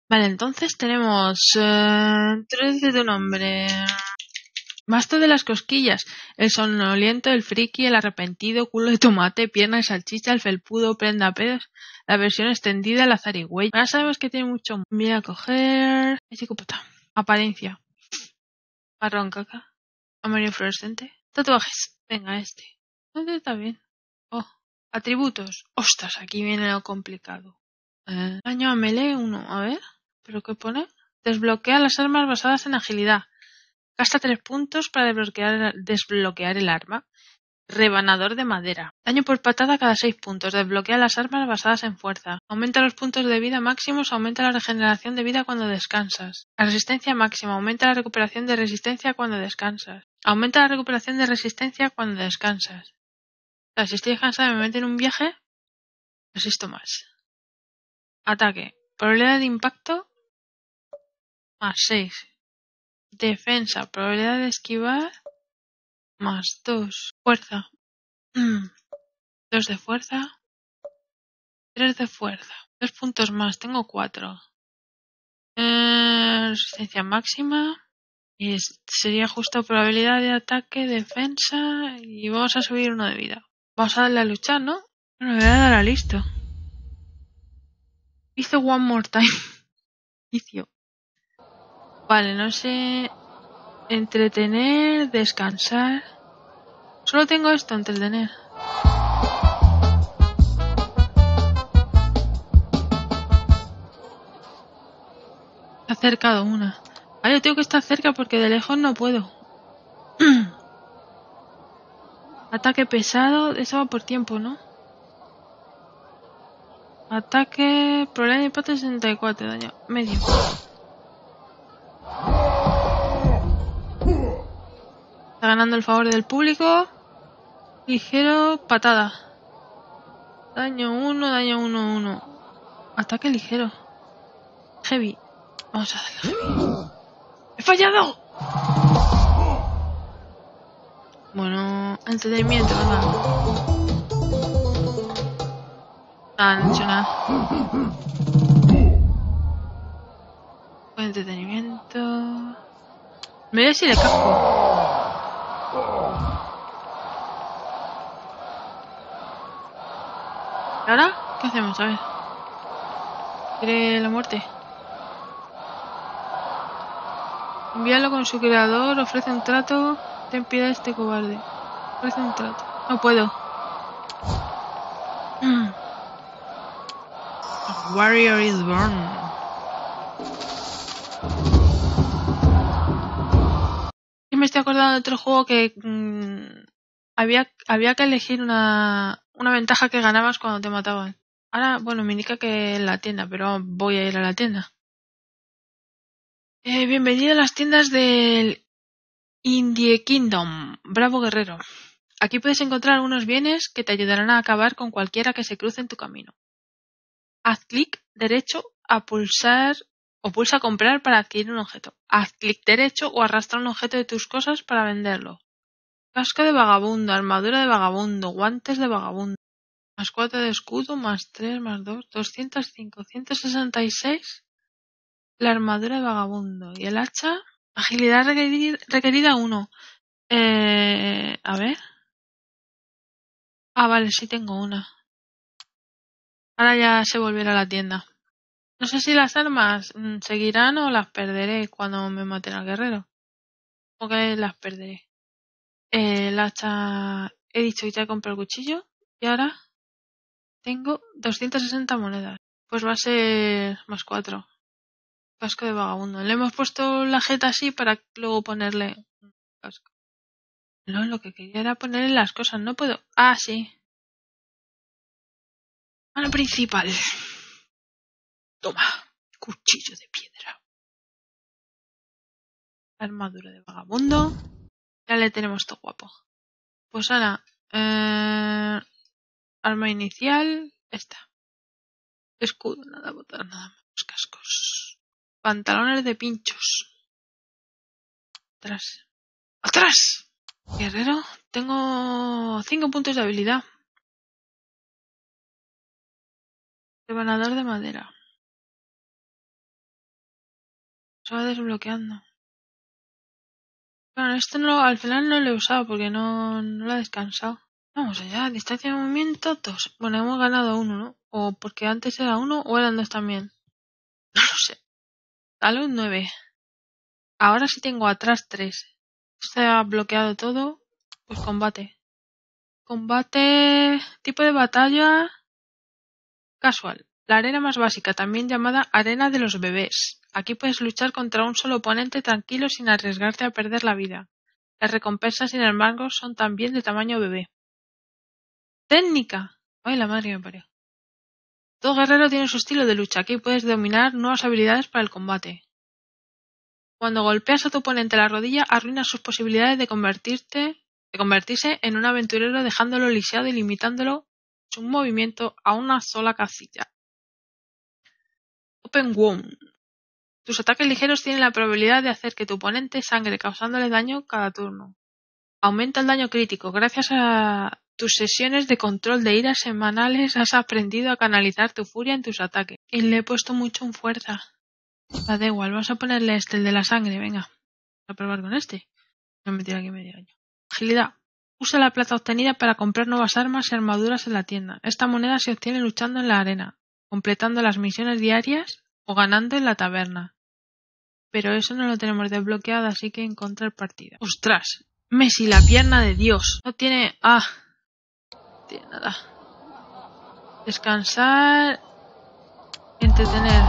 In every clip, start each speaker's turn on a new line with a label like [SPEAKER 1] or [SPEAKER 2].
[SPEAKER 1] Vale, entonces tenemos 3 de tu nombre. Basta de las cosquillas. El somnoliento, el friki, el arrepentido, culo de tomate, pierna de salchicha, el felpudo, prenda pedos, la versión extendida, la zarigüeya. Ahora sabemos que tiene mucho. Voy a coger... psicópata. Apariencia. Marrón caca. Amarillo fluorescente. Tatuajes. Venga, este. Este está bien. Oh. Atributos. Ostras, aquí viene lo complicado. Daño a melee 1. A ver. ¿Pero qué pone? Desbloquea las armas basadas en agilidad. Gasta 3 puntos para desbloquear el arma. Rebanador de madera. Daño por patada cada 6 puntos. Desbloquea las armas basadas en fuerza. Aumenta los puntos de vida máximos. Aumenta la regeneración de vida cuando descansas. La resistencia máxima. Aumenta la recuperación de resistencia cuando descansas. Aumenta la recuperación de resistencia cuando descansas. O sea, si estoy descansado y me meto en un viaje, resisto más. Ataque. Probabilidad de impacto más 6. Defensa. Probabilidad de esquivar más 2. Fuerza. 2 de fuerza. 3 de fuerza. 2 puntos más. Tengo 4. Resistencia máxima. Y sería justo probabilidad de ataque, defensa. Y vamos a subir 1 de vida. Vamos a darle a luchar, ¿no? Bueno, me voy a dar a listo. Hizo one more time. Hizo. Vale, no sé. Entretener, descansar. Solo tengo esto, entretener. Se ha acercado una. Vale, tengo que estar cerca porque de lejos no puedo. Ataque pesado. Eso va por tiempo, ¿no? Ataque. Problema de impacto 64. Daño medio. Está ganando el favor del público. Ligero. Patada. Daño 1, daño 1, 1. Ataque ligero. Heavy. Vamos a darle heavy. ¡He fallado! Bueno, entretenimiento, venga. Nada, no he hecho nada. Entretenimiento. Me voy a decir el casco. ¿Y ahora? ¿Qué hacemos? A ver. ¿Quiere la muerte? Envíalo con su creador, ofrece un trato. Ten piedad de este cobarde. Ofrece un trato. No puedo. A warrior is born. Y me estoy acordando de otro juego que había que elegir una ventaja que ganabas cuando te mataban. Ahora, bueno, me indica que en la tienda, pero voy a ir a la tienda. Bienvenido a las tiendas del Indie Kingdom. Bravo guerrero. Aquí puedes encontrar algunos bienes que te ayudarán a acabar con cualquiera que se cruce en tu camino. Haz clic derecho a pulsar o pulsa comprar para adquirir un objeto. Haz clic derecho o arrastra un objeto de tus cosas para venderlo. Casco de vagabundo, armadura de vagabundo, guantes de vagabundo. Más 4 de escudo, más 3, más 2, 205, 166. La armadura de vagabundo. Y el hacha, agilidad requerida 1. A ver. Ah, vale, sí tengo una. Ahora ya sé volver a la tienda. No sé si las armas seguirán o las perderé cuando me maten al guerrero. O que las perderé. El hacha... He dicho que ya compré el cuchillo. Y ahora tengo 260 monedas. Pues va a ser más 4. Casco de vagabundo. Le hemos puesto la jeta así para luego ponerle un casco. No, lo que quería era ponerle las cosas. No puedo. Ah, sí. Mano principal. Toma. Cuchillo de piedra. Armadura de vagabundo. Ya le tenemos todo guapo. Pues ahora. Arma inicial. Esta. Escudo. Nada, botar nada más. Cascos. Pantalones de pinchos. Atrás. ¡Atrás! Guerrero. Tengo 5 puntos de habilidad. Rebanador de madera. Se va desbloqueando. Bueno, esto no, al final no lo he usado porque no lo he descansado. Vamos allá, distancia de movimiento 2. Bueno, hemos ganado 1, ¿no? O porque antes era 1 o eran 2 también. No lo sé. Salud 9. Ahora sí tengo atrás 3. Se ha bloqueado todo. Pues combate. Combate. Tipo de batalla. Casual. La arena más básica, también llamada arena de los bebés. Aquí puedes luchar contra un solo oponente tranquilo sin arriesgarte a perder la vida. Las recompensas, sin embargo, son también de tamaño bebé. Técnica. Ay, la madre me parió. Todo guerrero tiene su estilo de lucha. Aquí puedes dominar nuevas habilidades para el combate. Cuando golpeas a tu oponente en la rodilla, arruinas sus posibilidades de convertirse en un aventurero, dejándolo lisiado y limitándolo su movimiento a una sola casilla. Open Wound. Tus ataques ligeros tienen la probabilidad de hacer que tu oponente sangre causándole daño cada turno. Aumenta el daño crítico. Gracias a tus sesiones de control de ira semanales has aprendido a canalizar tu furia en tus ataques. Y le he puesto mucho en fuerza. Da igual, vamos a ponerle el de la sangre, venga. A probar con este. Me he metido aquí medio año. Agilidad. Usa la plata obtenida para comprar nuevas armas y armaduras en la tienda. Esta moneda se obtiene luchando en la arena, completando las misiones diarias o ganando en la taberna. Pero eso no lo tenemos desbloqueado, así que encontrar partida. ¡Ostras! Messi, la pierna de Dios. No tiene... no tiene nada. Descansar. Entretener.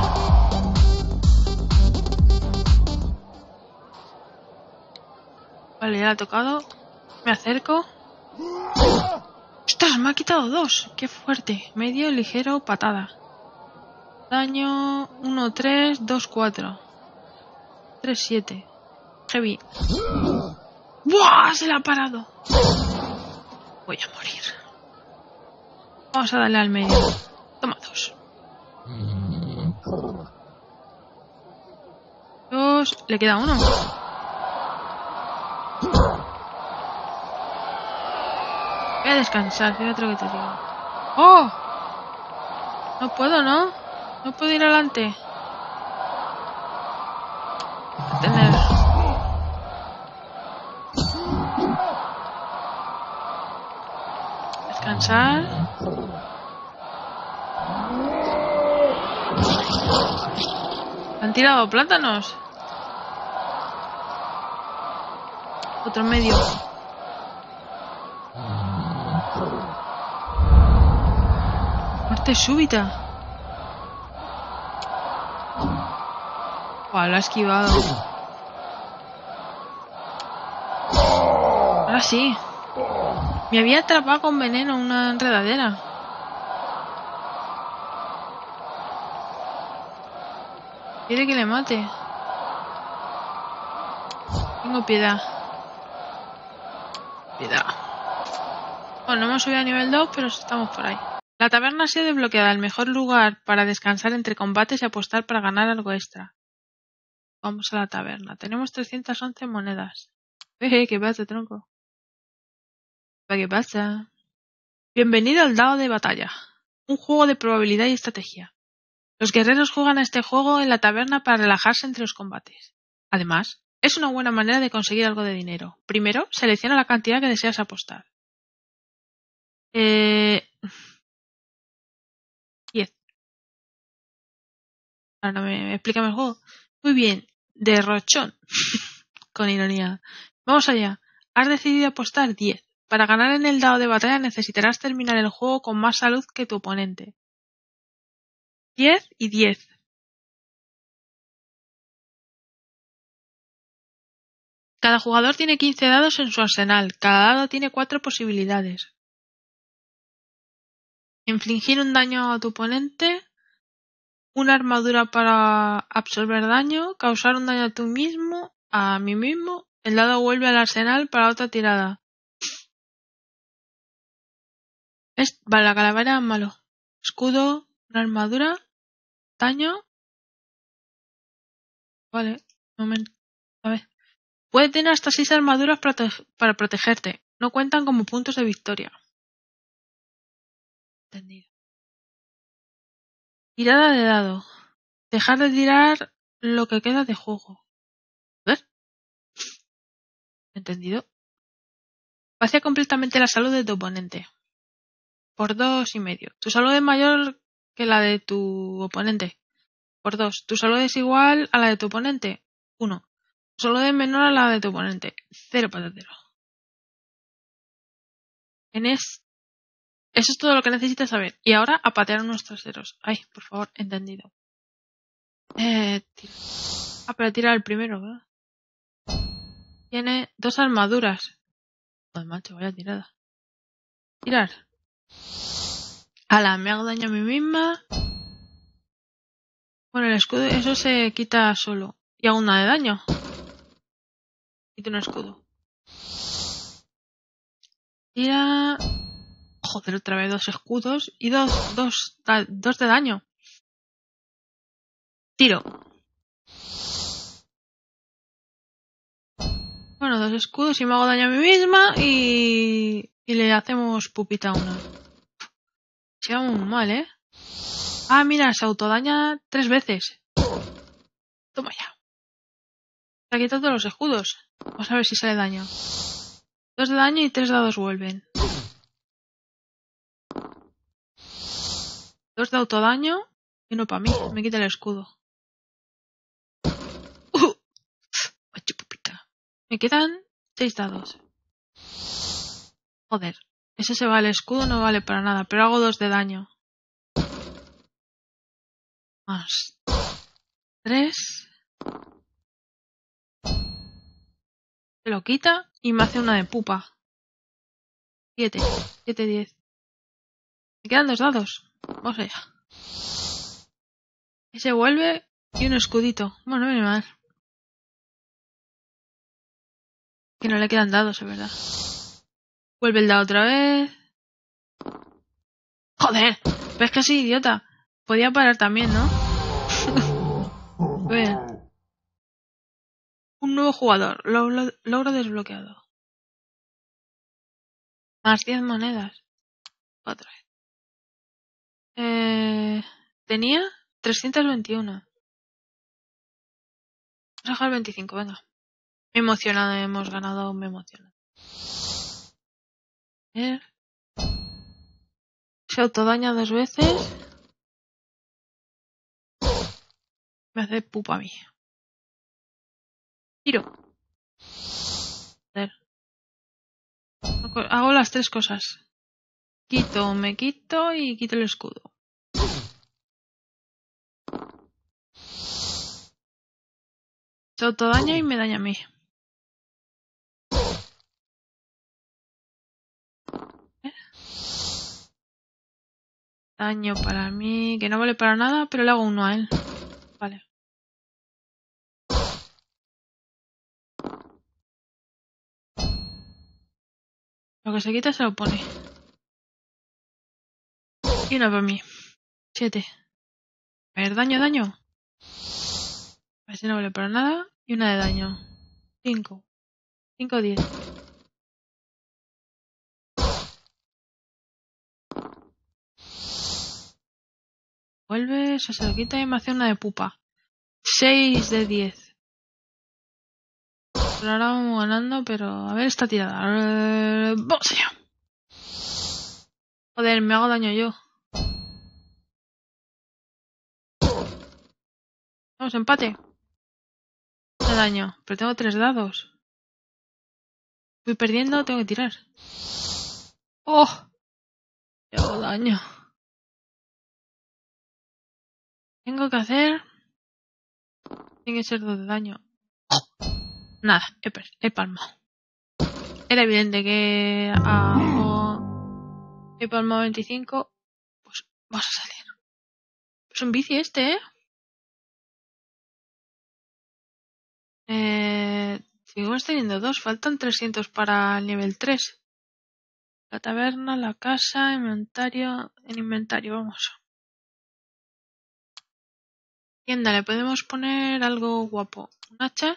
[SPEAKER 1] Vale, ya la ha tocado. Me acerco. ¡Ostras! Me ha quitado 2. ¡Qué fuerte! Medio, ligero, patada. Daño 1, 3, 2, 4. 3, 7. Heavy. ¡Buah! Se la ha parado. Voy a morir. Vamos a darle al medio. Toma 2. 2. Le queda 1. Voy a descansar. Fíjate lo que te digo. ¡Oh! No puedo, ¿no? No puedo ir adelante. Tener. Descansar. ¿Han tirado plátanos? Otro medio. Muerte súbita. Lo ha esquivado. Ahora sí. Me había atrapado con veneno una enredadera. Quiere que le mate. Tengo piedad. Piedad. Bueno, no hemos subido a nivel 2, pero estamos por ahí. La taberna ha sido desbloqueada. El mejor lugar para descansar entre combates y apostar para ganar algo extra. Vamos a la taberna. Tenemos 311 monedas. ¿Qué pasa, tronco? ¿Qué pasa? Bienvenido al dado de batalla. Un juego de probabilidad y estrategia. Los guerreros juegan a este juego en la taberna para relajarse entre los combates. Además, es una buena manera de conseguir algo de dinero. Primero, selecciona la cantidad que deseas apostar. 10. Ahora me explica el juego. Muy bien. Derrochón. Con ironía. Vamos allá. Has decidido apostar 10. Para ganar en el dado de batalla necesitarás terminar el juego con más salud que tu oponente. 10 y 10. Cada jugador tiene 15 dados en su arsenal. Cada dado tiene 4 posibilidades. Infligir un daño a tu oponente. Una armadura para absorber daño. Causar un daño a mí mismo. El dado vuelve al arsenal para otra tirada. Vale, la calavera es malo. Escudo, una armadura. Daño. Vale, momento. A ver. Puede tener hasta 6 armaduras para protegerte. No cuentan como puntos de victoria. Entendido. Tirada de dado. Dejar de tirar lo que queda de juego. ¿Ves? ¿Entendido? Vacía completamente la salud de tu oponente. Por 2,5. Tu salud es mayor que la de tu oponente. Por 2. Tu salud es igual a la de tu oponente. 1. Tu salud es menor a la de tu oponente. 0 patatero. Eso es todo lo que necesitas saber. Y ahora a patear unos traseros. Ay, por favor, entendido. Pero tira el primero, ¿verdad? Tiene 2 armaduras. Joder, macho, vaya tirada. Tirar. Me hago daño a mí misma. Bueno, el escudo, eso se quita solo. Y hago una de daño. Quito un escudo. Tira. Joder, otra vez 2 escudos y 2 de daño. Tiro. Bueno, 2 escudos y me hago daño a mí misma y le hacemos pupita a una. Se va muy mal, ¿eh? Ah, mira, se autodaña 3 veces. Toma ya. Se ha quitado todos los escudos. Vamos a ver si sale daño. 2 de daño y 3 dados vuelven. 2 de autodaño y uno para mí. Me quita el escudo. Pupita. Me quedan 6 dados. Joder. Ese se va el escudo, no vale para nada. Pero hago 2 de daño. Más 3. Se lo quita y me hace una de pupa. 7, 10. Me quedan 2 dados. Vamos allá. Y se vuelve y un escudito. Bueno, no viene mal. Que no le quedan dados, es verdad. Vuelve el dado otra vez. Joder, ves que sí, idiota. Podía parar también, ¿no? Bien. Un nuevo jugador. Logro desbloqueado. Más 10 monedas. Otra vez. Tenía 321. Vamos a dejar 25, venga. Me emociona, hemos ganado, me emociona. Se autodaña 2 veces. Me hace pupa a mí. Tiro. Joder. Hago las 3 cosas. Me quito y quito el escudo. Se autodaña y me daña a mí. Daño para mí, que no vale para nada, pero le hago uno a él. Vale. Lo que se quita se lo pone. Y una para mí. 7. A ver, daño. A ver si no vale para nada. Y una de daño. 5. 5, 10. Vuelve, eso se lo quita y me hace una de pupa. 6 de 10. Pero ahora vamos ganando, pero a ver esta tirada. Vamos allá. Joder, me hago daño yo. Vamos, empate. De daño, pero tengo 3 dados. Voy perdiendo, tengo que tirar. ¡Oh! Me hago daño. Tengo que hacer... Tiene que ser 2 de daño. Nada, he palmado. Era evidente que he palmado 25. Pues vamos a salir. Es un bici este, Seguimos teniendo 2. Faltan 300 para el nivel 3. La taberna, la casa, inventario. En inventario, vamos. Tienda, le podemos poner algo guapo. ¿Un hacha?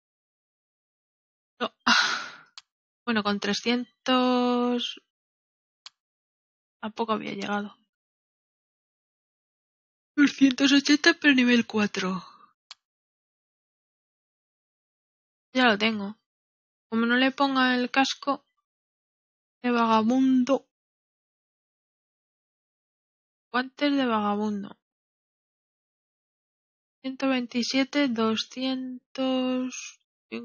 [SPEAKER 1] No. Bueno, con 300... Tampoco había llegado. 280 pero nivel 4. Ya lo tengo. Como no le ponga el casco de vagabundo. Guantes de vagabundo. 127, 200...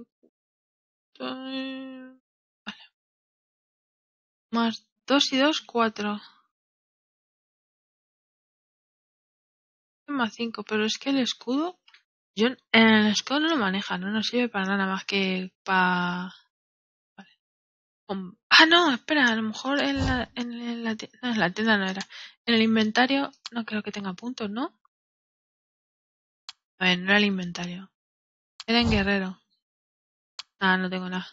[SPEAKER 1] Vale. Más 2 y 2, 4. Más 5, pero es que el escudo... Yo en el escudo no lo maneja, no nos sirve para nada más que para... Vale. Ah, no, espera, a lo mejor en la tienda... No, en la tienda no era. En el inventario no creo que tenga puntos, ¿no? A ver, no era el inventario. Era en guerrero. Ah, no tengo nada.